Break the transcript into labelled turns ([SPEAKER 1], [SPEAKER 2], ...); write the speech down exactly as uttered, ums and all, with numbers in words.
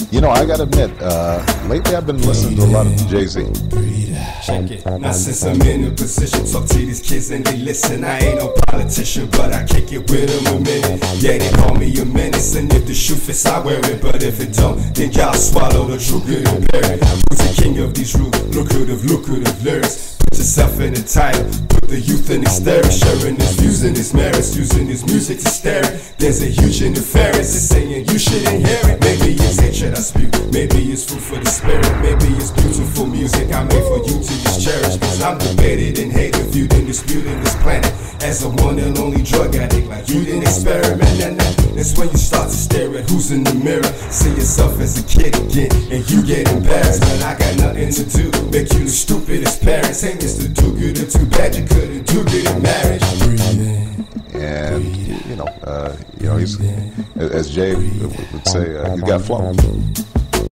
[SPEAKER 1] You know, I gotta admit, uh, lately I've been listening to a lot of Jay Z.
[SPEAKER 2] Check it. Now since I'm in a position, talk to these kids and they listen. I ain't no politician, but I kick it with them a minute. Yeah, they call me a menace, and if the shoe fits, I wear it. But if it don't, then y'all swallow the truth and bear it. Who's the king of these rude, lucrative, lucrative lyrics? Put yourself in the title, put the youth in hysterics, sharing his views and his merits, using his music to stare it. There's a huge interference, it's saying you shouldn't hear it. Maybe it's hatred I spew, maybe it's food for the spirit, maybe it's beautiful music I made for you to just cherish. Cause I'm debated and hated, viewed and disputed this planet as a one and only drug addict, like you didn't experiment. And that's when you start to stare at who's in the mirror, see yourself as a kid again, and you get embarrassed. But I got nothing to do, make you the stupidest parents. Hey, Mister Too Good or Too Bad, you couldn't do good in marriage.
[SPEAKER 1] And you know, uh, you know, he's, as Jay would say, uh, he's got flow.